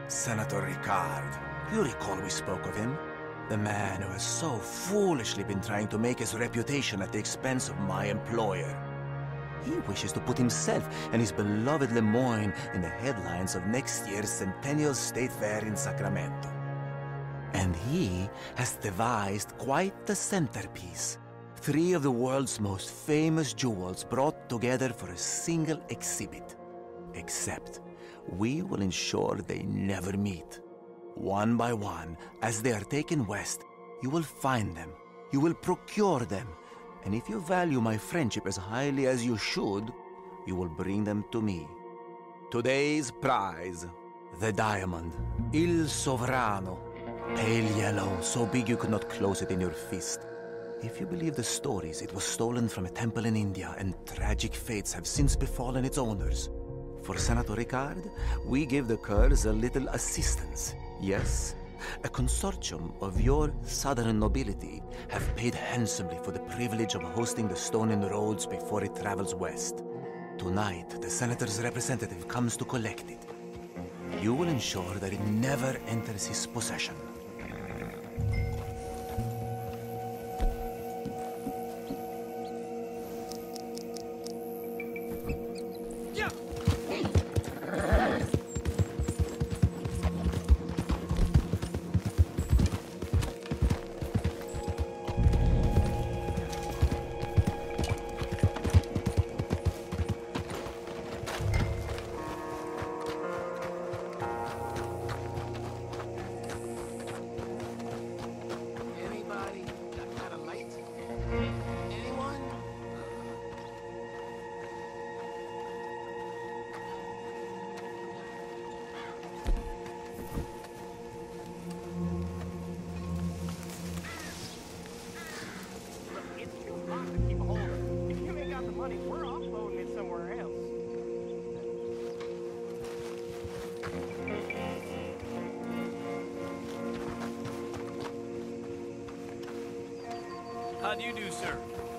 Senator Ricard. You recall we spoke of him? The man who has so foolishly been trying to make his reputation at the expense of my employer. He wishes to put himself and his beloved Lemoyne in the headlines of next year's Centennial State Fair in Sacramento. And he has devised quite the centerpiece. 3 of the world's most famous jewels brought together for a single exhibit. Except, we will ensure they never meet. One by one, as they are taken west, you will find them, you will procure them, and if you value my friendship as highly as you should, you will bring them to me. Today's prize, the diamond, Il Sovrano, pale yellow, so big you could not close it in your fist. If you believe the stories, it was stolen from a temple in India, and tragic fates have since befallen its owners. For Senator Ricard, we give the Kerrs a little assistance. Yes, a consortium of your southern nobility have paid handsomely for the privilege of hosting the stone in Rhodes before it travels west. Tonight, the senator's representative comes to collect it. You will ensure that it never enters his possession. How do you do, sir?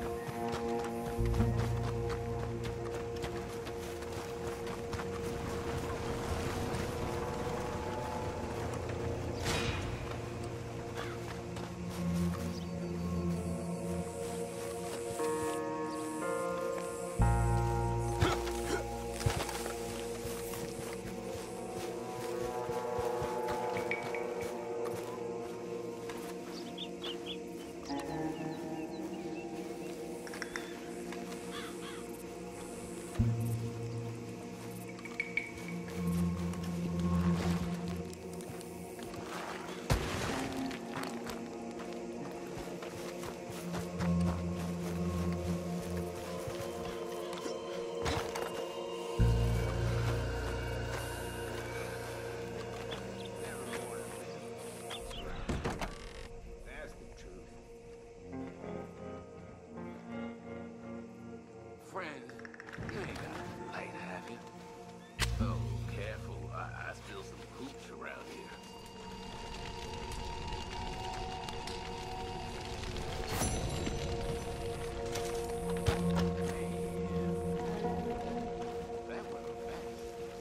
Friend, you ain't got a light, have you? Oh, careful. I spill some hooch around here. That went fast.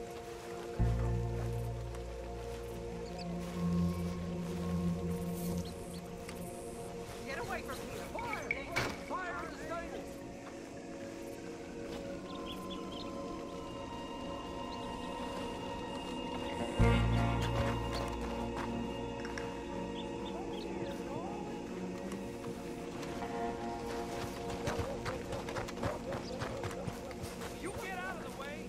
Get away from me! Fire! Fire in the station! You get out of the way!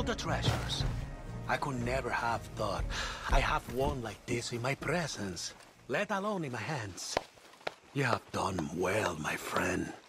the treasures. I could never have thought I have one like this in my presence, let alone in my hands. You have done well, my friend.